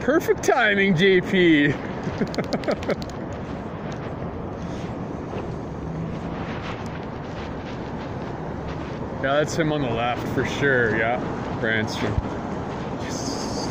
Perfect timing, JP. Yeah, that's him on the left for sure. Yeah, Brannstrom. Yes.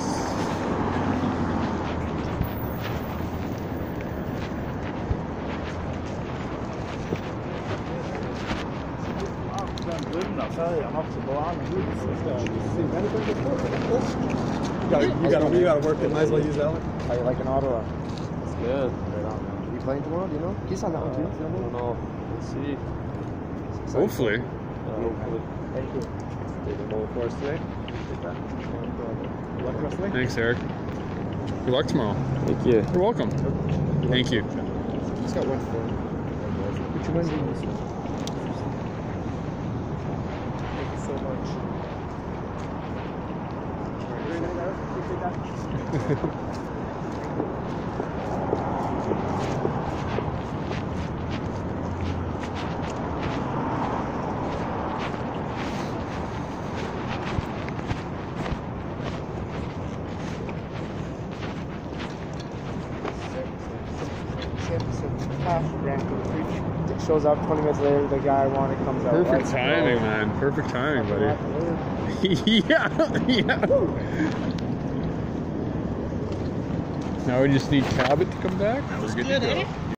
You gotta work it. Might as well use that one. How you like in Ottawa? It's good. Right on, man. You playing tomorrow? Do you know? He's on that one too. I don't know. Let's see. Hopefully. Hopefully. Thank you. Taking over for us today. Good luck for us today. Thanks, Eric. Good luck tomorrow. Thank you. You're welcome. Thank you. Just got one for him. Which one do you use? Thank you so much. It shows up 20 minutes later, the guy I wanted comes out. Perfect timing, man. Perfect timing, buddy. Yeah, yeah. Now we just need Cabot to come back. We're good to go.